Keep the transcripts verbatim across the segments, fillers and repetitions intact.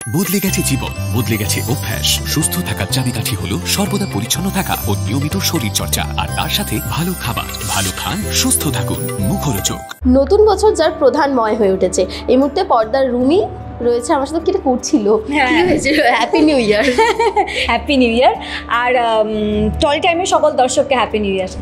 বদলে গেছে জীবন, বদলে গেছে অভ্যাস। সুস্থ থাকার চাবিকাঠি হলো সর্বদা পরিচ্ছন্ন থাকা ও নিয়মিত শরীর চর্চা, আর তার সাথে ভালো খাবার। ভালো খান, সুস্থ থাকুন, মুখরোচক। নতুন বছর যার প্রধান ময় হয়ে উঠেছে, এই মুহূর্তে পর্দার রুমি রয়েছে আমার সাথে। কিটা করছিল, কি হয়েছে? Happy new year. Happy new year. আর টলি টাইমের সকল দর্শককে হ্যাপি নিউ ইয়ার।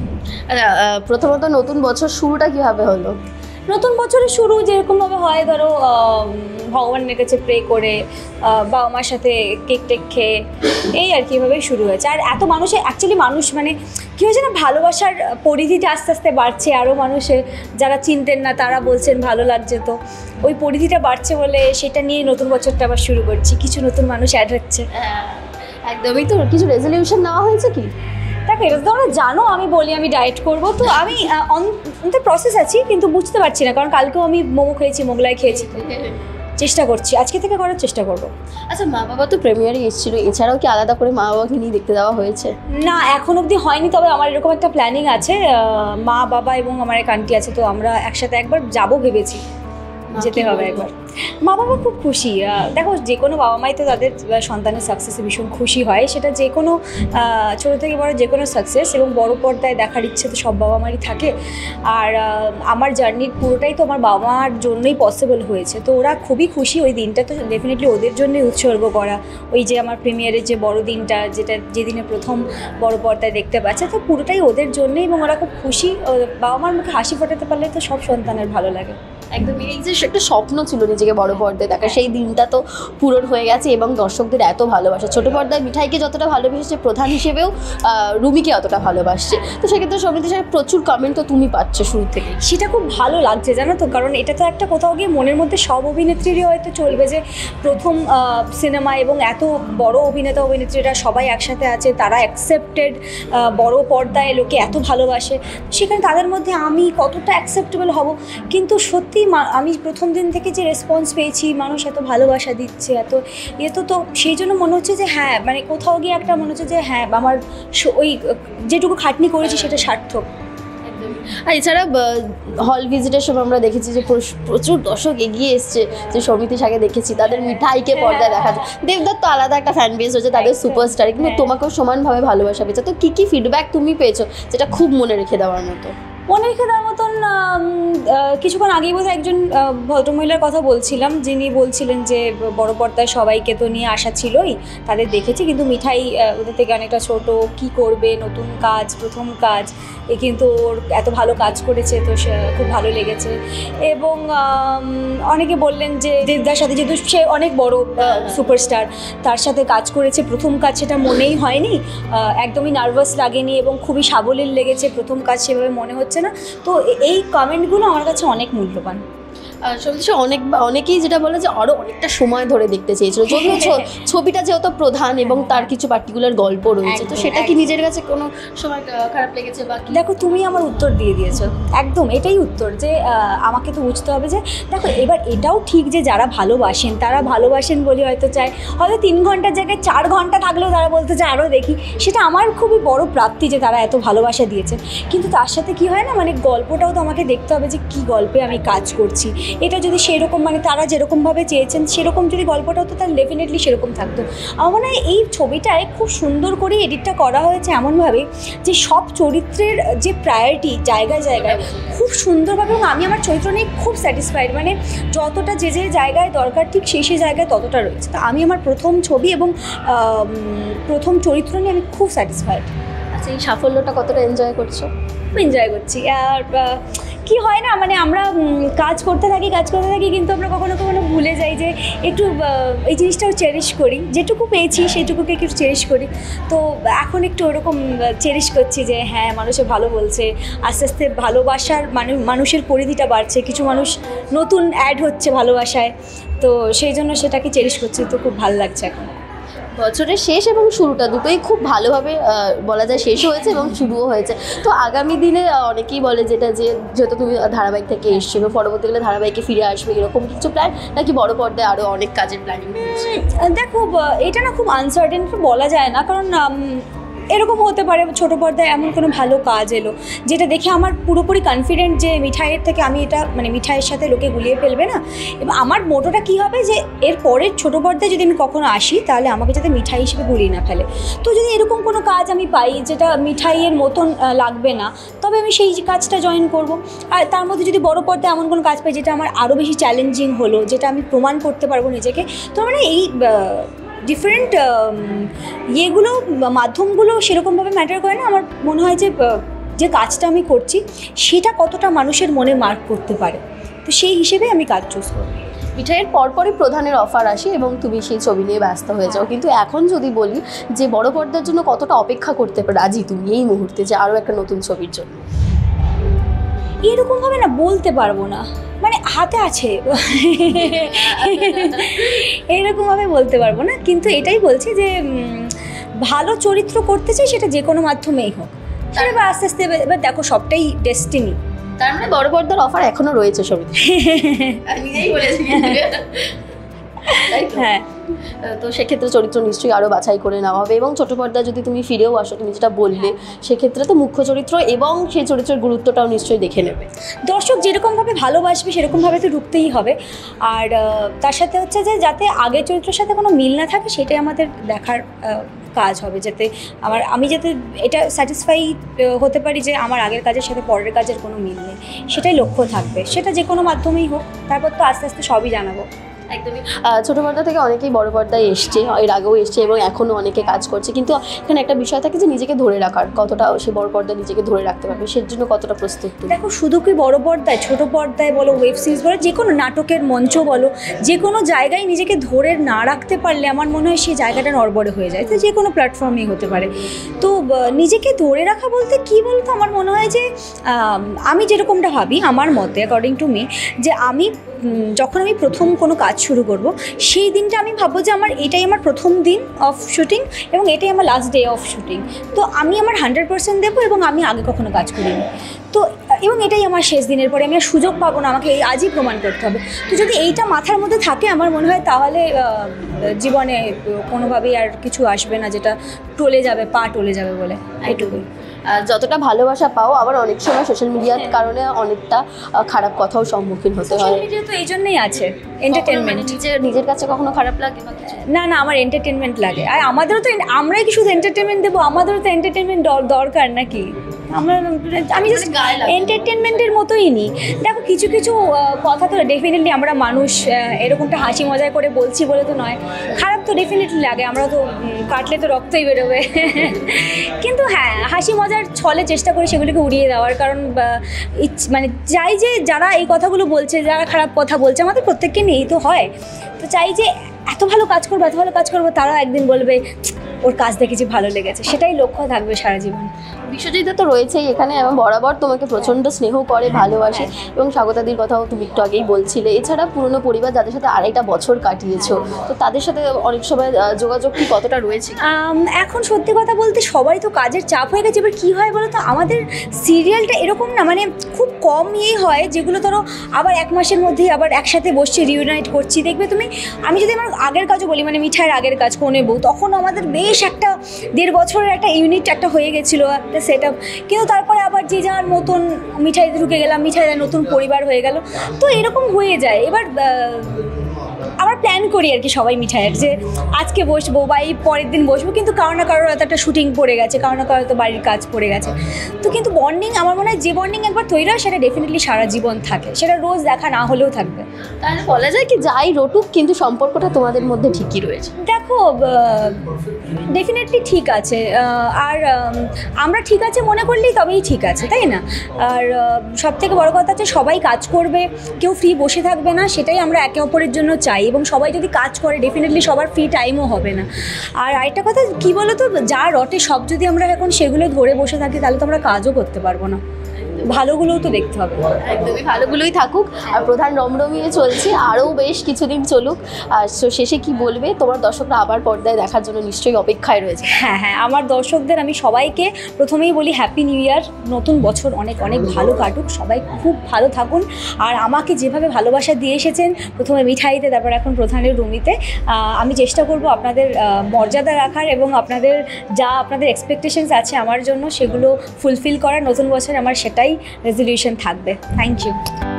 প্রথমত নতুন বছর শুরুটা কিভাবে হলো? নতুন বছরের শুরু যেরকমভাবে হয়, ধরো ভগবানের কাছে প্রে করে, বাবা মার সাথে কেক টেক খেয়ে, এই আর কি এভাবেই শুরু হয়েছে। আর এত মানুষের অ্যাকচুয়ালি মানুষ মানে কী হয়েছে না, ভালোবাসার পরিধিটা আস্তে আস্তে বাড়ছে। আরও মানুষের যারা চিনতেন না তারা বলছেন ভালো লাগছে, তো ওই পরিধিটা বাড়ছে বলে সেটা নিয়ে নতুন বছরটা আবার শুরু করছি। কিছু নতুন মানুষ অ্যাড হচ্ছে। একদমই। তো কিছু রেজলিউশন নেওয়া হয়েছে কি? দেখো, এটা তো তোমরা জানো আমি বলি আমি ডায়েট করবো, তো আমি অন দ্য প্রসেস আছি, কিন্তু বুঝতে পারছি না, কারণ কালকেও আমি মোমো খেয়েছি, মোগলাই খেয়েছি। চেষ্টা করছি, আজকে থেকে করার চেষ্টা করবো। আচ্ছা, মা বাবা তো প্রিমিয়ারে এসেছিলো, এছাড়াও কি আলাদা করে মা বাবাকে নিয়ে দেখতে দেওয়া হয়েছে? না, এখন অবধি হয়নি, তবে আমার এরকম একটা প্ল্যানিং আছে। মা বাবা এবং আমার এক আন্টি আছে, তো আমরা একসাথে একবার যাবো ভেবেছি, যেতে হবে একবার। মা বাবা খুব খুশি। দেখো, যে কোনো বাবা মাই তো তাদের সন্তানের সাকসেসে ভীষণ খুশি হয়, সেটা যে কোনো ছোটো থেকে বড় যে কোনো সাকসেস, এবং বড় পর্দায় দেখার ইচ্ছে তো সব বাবা মারই থাকে। আর আমার জার্নির পুরোটাই তো আমার বাবা মার জন্যই পসিবল হয়েছে, তো ওরা খুবই খুশি। ওই দিনটা তো ডেফিনেটলি ওদের জন্যই উৎসর্গ করা, ওই যে আমার প্রিমিয়ারের যে বড় দিনটা, যেটা যেদিনে প্রথম বড় পর্দায় দেখতে পাচ্ছে, তো পুরোটাই ওদের জন্যই, এবং ওরা খুব খুশি। বাবা মার মুখে হাসি ফোটাতে পারলে তো সব সন্তানের ভালো লাগে। একদমই। এই যে একটা স্বপ্ন ছিল নিজেকে বড় পর্দায় দেখা, সেই দিনটা তো পূরণ হয়ে গেছে, এবং দর্শকদের এত ভালোবাসা। ছোটো পর্দায় মিঠাইকে যতটা ভালোবেসেছে, প্রধান হিসেবেও রুমিকে অতটা ভালোবাসছে, তো সেক্ষেত্রে সমিতি সাহেব প্রচুর কমেন্ট তো তুমি পাচ্ছ শুরু থেকে, সেটা খুব ভালো লাগছে জানো তো। কারণ এটা তো একটা কোথাও গিয়ে মনের মধ্যে সব অভিনেত্রীরই হয়তো চলবে যে প্রথম সিনেমা, এবং এত বড় অভিনেতা অভিনেত্রীরা সবাই একসাথে আছে, তারা অ্যাকসেপ্টেড, বড় পর্দায় লোকে এত ভালোবাসে, সেখানে তাদের মধ্যে আমি কতটা অ্যাকসেপ্টেবল হব। কিন্তু সত্যি আমি প্রথম দিন থেকে যে রেসপন্স পেয়েছি, মানুষ এত ভালোবাসা দিচ্ছে, এত ইয়ে, তো তো সেই জন্য মনে হচ্ছে যে হ্যাঁ, মানে কোথাও গিয়ে একটা মনে হচ্ছে যে হ্যাঁ, আমার ওই যেটুকু খাটনি করেছি সেটা সার্থক। আর এছাড়া হল ভিজিটের সময় আমরা দেখেছি যে প্রচুর দর্শক এগিয়ে এসছে, যে সমিতির আগে দেখেছি তাদের মিঠাইকে পর্দায় দেখা যায়। দেবদার তো আলাদা একটা ফ্যান বেস হয়েছে, তাদের সুপারস্টার, কিন্তু তোমাকেও সমানভাবে ভালোবাসা পেয়েছে। তো কী কী ফিডব্যাক তুমি পেয়েছো যেটা খুব মনে রেখে দেওয়ার মতো? মনে রেখে দেওয়ার মতন কিছুক্ষণ আগেই বোধহয় একজন ভদ্রমহিলার কথা বলছিলাম, যিনি বলছিলেন যে বড় পর্দায় সবাইকে তো নিয়ে আসা ছিলই, তাদের দেখেছি, কিন্তু মিঠাই ওদের থেকে অনেকটা ছোট, কি করবে, নতুন কাজ, প্রথম কাজ, এ কিন্তু ওর এত ভালো কাজ করেছে, তো সে খুব ভালো লেগেছে। এবং অনেকে বললেন যে দেবদার সাথে, যেহেতু সে অনেক বড় সুপারস্টার, তার সাথে কাজ করেছে, প্রথম কাজ সেটা মনেই হয়নি, একদমই নার্ভাস লাগেনি, এবং খুবই সাবলীল লেগেছে, প্রথম কাজ সেভাবে মনে হচ্ছে না। তো এই কমেন্টগুলো আমার কাছে অনেক মূল্যবান। সবকিছু অনেক অনেকেই যেটা বলে যে আরও অনেকটা সময় ধরে দেখতে চেয়েছিল, যদিও ছবিটা যেহেতু প্রধান এবং তার কিছু পার্টিকুলার গল্প রয়েছে, তো সেটা কি নিজের কাছে কোনো সময় খারাপ লেগেছে বা? দেখো, তুমি আমার উত্তর দিয়ে দিয়েছো, একদম এটাই উত্তর, যে আমাকে তো বুঝতে হবে যে দেখো, এবার এটাও ঠিক যে যারা ভালোবাসেন তারা ভালোবাসেন বলে হয়তো চায়, হয়তো তিন ঘন্টার জায়গায় চার ঘন্টা থাকলেও তারা বলতে চায় আরও দেখি, সেটা আমার খুবই বড় প্রাপ্তি যে তারা এত ভালোবাসা দিয়েছেন। কিন্তু তার সাথে কি হয় না, মানে গল্পটাও তো আমাকে দেখতে হবে যে কী গল্পে আমি কাজ করছি। এটা যদি সেরকম, মানে তারা যেরকমভাবে চেয়েছেন সেরকম যদি গল্পটা হতো, তাহলে ডেফিনেটলি সেরকম থাকতো। আমার মনে হয় এই ছবিটায় খুব সুন্দর করে এডিটটা করা হয়েছে এমনভাবে যে সব চরিত্রের যে প্রায়োরিটি জায়গায় জায়গায় খুব সুন্দরভাবে, এবং আমি আমার চরিত্র নিয়ে খুব স্যাটিসফাইড, মানে যতটা যে যে জায়গায় দরকার ঠিক সেই সেই জায়গায় ততটা রয়েছে। তো আমি আমার প্রথম ছবি এবং প্রথম চরিত্র নিয়ে আমি খুব স্যাটিসফাইড। আচ্ছা, এই সাফল্যটা কতটা এনজয় করছো? খুব এনজয় করছি। আর কি হয় না, মানে আমরা কাজ করতে থাকি কাজ করতে থাকি কিন্তু আমরা কখনো কখনো ভুলে যাই যে একটু এই জিনিসটাও চেরিশ করি, যেটুকু পেয়েছি সেটুকুকে একটু চেরিশ করি। তো এখন একটু ওরকম চেরিশ করছি যে হ্যাঁ, মানুষে ভালো বলছে, আস্তে আস্তে ভালোবাসার মানুষ মানুষের পরিধিটা বাড়ছে, কিছু মানুষ নতুন অ্যাড হচ্ছে ভালোবাসায়, তো সেই জন্য সেটাকে চেরিশ করছি, তো খুব ভালো লাগছে এখন। বছরের শেষ এবং শুরুটা দুটোই খুব ভালোভাবে বলা যায় শেষ হয়েছে এবং শুরুও হয়েছে। তো আগামী দিনে অনেকেই বলে যেটা যে যেহেতু তুমি ধারাবাহিক থেকে এসেছো, পরবর্তীকালে ধারাবাহিকে ফিরে আসবে, এরকম কিছু প্ল্যান নাকি বড় পর্দায় আরও অনেক কাজের প্ল্যানিং? দেখো, এটা না খুব আনসার্টেন বলা যায় না, কারণ এরকম হতে পারে ছোটো পর্দায় এমন কোনো ভালো কাজ এলো যেটা দেখে আমার পুরোপুরি কনফিডেন্ট যে মিঠাইয়ের থেকে আমি এটা মানে মিঠাইয়ের সাথে লোকে গুলিয়ে ফেলবে না। এবং আমার মোটোটা কী হবে যে এর পরের ছোটো পর্দায় যদি আমি কখনো আসি তাহলে আমাকে যাতে মিঠাই হিসেবে গুলিয়ে না ফেলে। তো যদি এরকম কোনো কাজ আমি পাই যেটা মিঠাইয়ের মতন লাগবে না, তবে আমি সেই কাজটা জয়েন করব। আর তার মধ্যে যদি বড় পর্দায় এমন কোনো কাজ পাই যেটা আমার আরও বেশি চ্যালেঞ্জিং হলো, যেটা আমি প্রমাণ করতে পারবো নিজেকে, তো মানে এই ডিফারেন্ট ইয়েগুলো মাধ্যমগুলো সেরকমভাবে ম্যাটার করে না। আমার মনে হয় যে যে কাজটা আমি করছি সেটা কতটা মানুষের মনে মার্ক করতে পারে, তো সেই হিসেবে আমি কাজ চুজ করব। মিঠাইয়ের পরপরই প্রধানের অফার আসে এবং তুমি সেই ছবি নিয়ে ব্যস্ত হয়ে যাও, কিন্তু এখন যদি বলি যে বড় পর্দার জন্য কতটা অপেক্ষা করতে রাজি তুমি এই মুহূর্তে যে আরও একটা নতুন ছবির জন্য? এরকমভাবে না বলতে পারবো না, মানে হাতে আছে এরকমভাবে বলতে পারবো না, কিন্তু এটাই বলছি যে ভালো চরিত্র করতে চাই সেটা যে কোনো মাধ্যমেই হোক, সেটা এবার আস্তে আস্তে এবার দেখো সবটাই ডেস্টিনি। তার মানে বড় পর্দার অফার এখনো রয়েছে ছবিতে? হ্যাঁ, তো সেক্ষেত্রে চরিত্র নিশ্চয়ই আরও বাছাই করে নেওয়া হবে এবং ছোটো পর্দায় যদি তুমি ফিরেও আসো, তুমি যেটা বললে, সেক্ষেত্রে তো মুখ্য চরিত্র এবং সেই চরিত্রের গুরুত্বটাও নিশ্চয়ই দেখে নেবে। দর্শক যেরকমভাবে ভালোবাসবে সেরকমভাবে তো ঢুকতেই হবে। আর তার সাথে হচ্ছে যে যাতে আগের চরিত্রের সাথে কোনো মিল না থাকে সেটাই আমাদের দেখার কাজ হবে, যাতে আমার আমি যাতে এটা স্যাটিসফাই হতে পারি যে আমার আগের কাজের সাথে পরের কাজের কোনো মিল নেই, সেটাই লক্ষ্য থাকবে, সেটা যে কোনো মাধ্যমেই হোক। তারপর তো আস্তে আস্তে সবই জানাবো। একদমই ছোটো পর্দা থেকে অনেকেই বড় পর্দায় এসছে, এর আগেও এসছে এবং এখনও অনেকে কাজ করছে, কিন্তু এখানে একটা বিষয় থাকে যে নিজেকে ধরে রাখার, কতটা সে বড় পর্দায় নিজেকে ধরে রাখতে পারবে, সের জন্য কতটা প্রস্তুত? দেখো শুধু কি বড় পর্দায়, ছোটো পর্দায় বলো, ওয়েব সিরিজ বলো, যে কোনো নাটকের মঞ্চ বলো, যে কোনো জায়গায় নিজেকে ধরে না রাখতে পারলে আমার মনে হয় সেই জায়গাটা নড়বড়ে হয়ে যায়, তো যে কোনো প্ল্যাটফর্মেই হতে পারে। তো নিজেকে ধরে রাখা বলতে কী বলতো, আমার মনে হয় যে আমি যেরকমটা ভাবি, আমার মতে অ্যাকর্ডিং টু মি, যে আমি যখন আমি প্রথম কোনো কাজ শুরু করব সেই দিনটা আমি ভাববো যে আমার এটাই আমার প্রথম দিন অফ শুটিং এবং এটাই আমার লাস্ট ডে অফ শুটিং, তো আমি আমার হান্ড্রেড পার্সেন্ট দেবো এবং আমি আগে কখনো কাজ করিনি, তো এবং এটাই আমার শেষ দিনের পরে আমি আর সুযোগ পাবো না, আমাকে এই আজই প্রমাণ করতে হবে। তো যদি এইটা মাথার মধ্যে থাকে আমার মনে হয় তাহলে জীবনে কোনোভাবেই আর কিছু আসবে না যেটা টলে যাবে, পা টলে যাবে বলে। এইটুকুই। যতটা ভালোবাসা পাও আবার অনেক সময় সোশ্যাল মিডিয়ার কারণে অনেকটা খারাপ কথাও সম্মুখীন হতে হয়। সোশ্যাল মিডিয়া তো এই জন্যই আছে, এন্টারটেনমেন্ট। নিজের নিজের কাছে কখনো খারাপ লাগে? না না, আমার এন্টারটেনমেন্ট লাগে, আর আমাদেরও তো, আমরাই কি শুধু এন্টারটেনমেন্ট দেবো, আমাদেরও তো এন্টারটেনমেন্ট দরকার নাকি? আমরা আমি জাস্ট এন্টারটেনমেন্টের মতোই নিই। দেখো কিছু কিছু কথা তো ডেফিনেটলি আমরা মানুষ এরকমটা হাসি মজা করে বলছি বলে তো নয়, খারাপ তো ডেফিনেটলি লাগে, আমরা তো কাটলে তো রক্তই বেরোবে কিন্তু হ্যাঁ, হাসি মজার ছলে চেষ্টা করি সেগুলিকে উড়িয়ে দেওয়ার, কারণ মানে চাই যে যারা এই কথাগুলো বলছে, যারা খারাপ কথা বলছে, আমাদের প্রত্যেককে নিয়েই তো হয়, তো চাই যে এত ভালো কাজ করবো, এত ভালো কাজ করবো, তারাও একদিন বলবে ওর কাজ দেখেছি ভালো লেগেছে, সেটাই লক্ষ্য থাকবে সারা জীবন। বিশ্বজিৎ তো রয়েছেই এখানে এবং বরাবর তোমাকে প্রচণ্ড স্নেহ করে, ভালোবাসে এবং স্বাগতাদির কথাও তুমি একটু আগেই বলছিলে। এছাড়া পুরনো পরিবার যাদের সাথে আড়াইটা বছর কাটিয়েছো, তো তাদের সাথে অনেক সময় যোগাযোগ কি কতটা রয়েছে? এখন সত্যি কথা বলতে সবাই তো কাজের চাপ হয়ে গেছে, এবার কী হয় বলো তো, আমাদের সিরিয়ালটা এরকম না, মানে খুব কম ইয়ে হয় যেগুলো ধরো আবার এক মাসের মধ্যেই আবার একসাথে বসছি, রিউনাইট করছি। দেখবে তুমি, আমি যদি আমার আগের কাজও বলি, মানে মিঠাইয়ের আগের কাজ কোনে বউ, তখন আমাদের বেশ একটা দেড় বছরের একটা ইউনিট একটা হয়ে গেছিলো, একটা সেট আপ, কিন্তু তারপরে আবার যে যার মতন মিঠাইতে ঢুকে গেলাম, মিঠাইদের নতুন পরিবার হয়ে গেল, তো এরকম হয়ে যায়। এবার আবার প্ল্যান করি আর কি সবাই মিঠাইয়ের, যে আজকে বসবো বা এই পরের দিন বসবো, কিন্তু কারো না কারোর হয়তো একটা শুটিং পড়ে গেছে, কারো না কারো তো বাড়ির কাজ পড়ে গেছে, তো কিন্তু বন্ডিং আমার মনে হয় যে বন্ডিং একবার তৈরি হয় সেটা ডেফিনেটলি সারা জীবন থাকে, সেটা রোজ দেখা না হলেও থাকবে। তাহলে বলা যায় কি যাই রটুক কিন্তু সম্পর্কটা তোমাদের মধ্যে ঠিকই রয়েছে? দেখো ডেফিনেটলি ঠিক আছে, আর আমরা ঠিক আছে মনে করলেই তবেই ঠিক আছে, তাই না? আর সব থেকে বড়ো কথা হচ্ছে সবাই কাজ করবে, কেউ ফ্রি বসে থাকবে না, সেটাই আমরা একে অপরের জন্য চাই, এবং সবাই যদি কাজ করে ডেফিনেটলি সবার ফ্রি টাইমও হবে না। আর আরেকটা কথা কী বলো তো, যা রটে সব যদি আমরা এখন সেগুলো ধরে বসে থাকি তাহলে তো আমরা কাজও করতে পারবো না। ভালোগুলোও তো দেখতে হবে। একদমই ভালোগুলোই থাকুক, আর প্রধান রমরমিয়ে চলছে, আরও বেশ কিছুদিন চলুক। আর so শেষে কি বলবে? তোমার দর্শকরা আবার পর্দায় দেখার জন্য নিশ্চয়ই অপেক্ষায় রয়েছে। হ্যাঁ হ্যাঁ আমার দর্শকদের আমি সবাইকে প্রথমেই বলি হ্যাপি নিউ ইয়ার, নতুন বছর অনেক অনেক ভালো কাটুক, সবাই খুব ভালো থাকুন। আর আমাকে যেভাবে ভালোবাসা দিয়ে এসেছেন, প্রথমে মিঠাইতে, তারপর এখন প্রধানের রুমিতে, আমি চেষ্টা করব আপনাদের মর্যাদা রাখার এবং আপনাদের যা আপনাদের এক্সপেকটেশনস আছে আমার জন্য সেগুলো ফুলফিল করার। নতুন বছর আমার সেটাই রেজলিউশন থাকবে। Thank you.